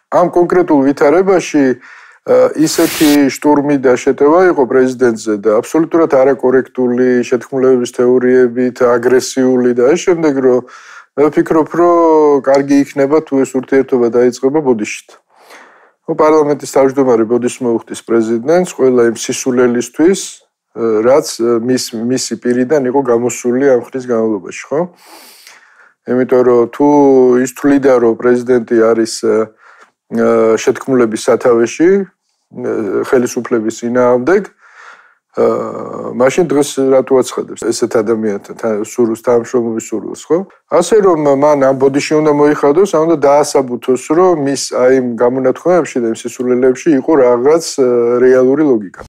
ამ კონკრეტულ ვითარებაში ისეთი შტურმი და შეტევა იყო პრეზიდენტზე და აბსოლუტურად არაკორექტული, შეთქმულებების თეორიებით, აგრესიული და ამ შემდეგ რომ მე ვფიქრობ, რომ კარგი იქნება თუ ეს ურთიერთობა დაიწყება ბოდიშით. პარლამენტის თავმჯდომარე ბოდიშს მოუხდის პრეზიდენტს ყველა იმ სისულელისთვის, რაც მისი პირიდან იყო გამოსული ამ ხნის განმავლობაში, ხო? იმიტომ რომ თუ ის თვლიდა, რომ პრეზიდენტი არის შეთქმულების სათავეში, ხელისუფლების წინააღმდეგ, მაშინ დღეს რატო აცხადებს ესეთ ადამიანთან სურვილს, თანამშრომლობის სურვილს, ხო? ასე რომ მან ამ ბოდიში უნდა მოიხადოს, უნდა დაასაბუთოს, რომ მის აი იმ გამონათქვამებში და იმ სისულელეებში იყო რაღაც რეალური ლოგიკა.